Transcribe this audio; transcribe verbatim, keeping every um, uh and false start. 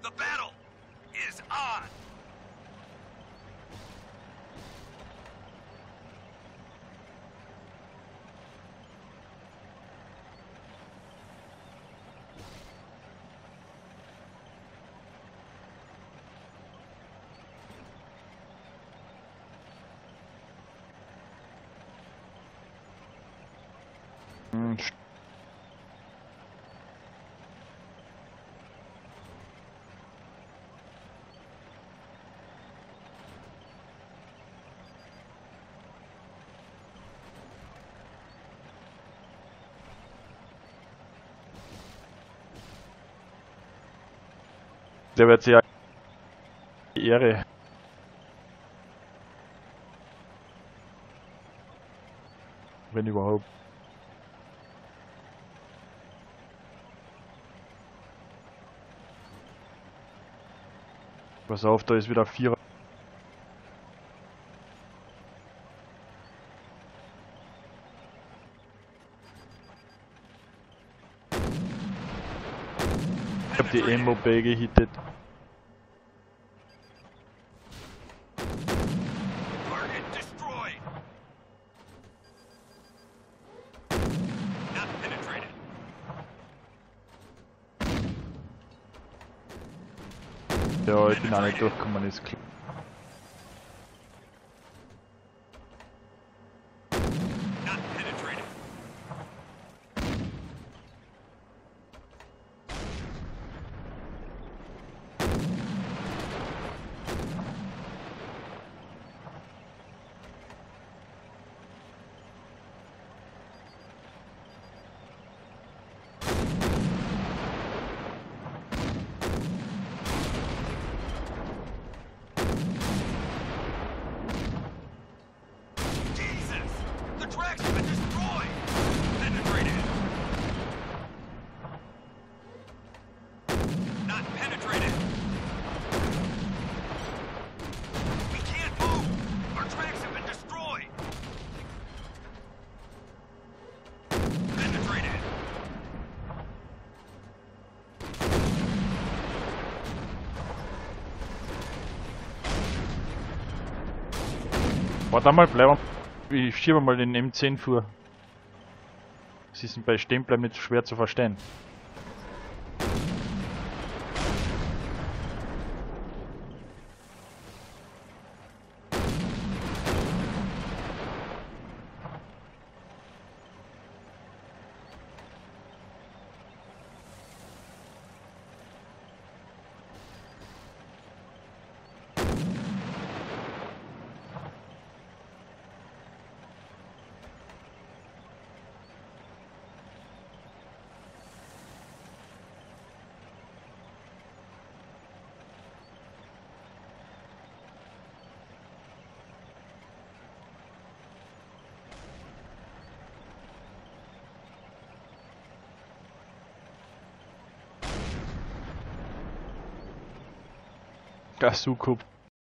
The battle is on! Hm. Der wird sehr Ehre. Wenn überhaupt. Pass auf, da ist wieder Vierer. Ich hab die Emo-Bay gehittet. Ja, ich bin auch nicht durchgekommen, ist klar. Warte mal, bleiben. Ich schiebe mal den M zehn vor. Sie sind bei Stehbleiben nicht schwer zu verstehen. Gasukub.